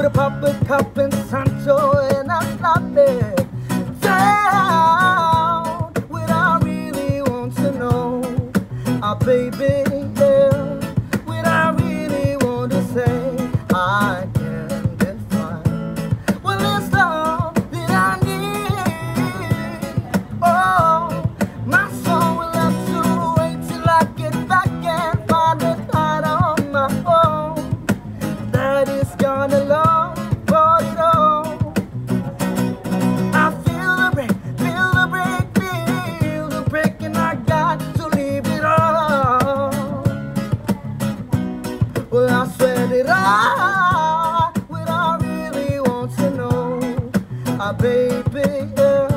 with a proper cup and Sancho, and I stop there down when I really want to know, baby, yeah, when I really want to say I can get fine. Well, it's all that I need. Oh, my soul will have to wait till I get back and find it out on my own. That is gonna love for it all. I feel the break, feel the break, feel the break, and I got to leave it all. Well, I swear that I really want to know, baby, yeah.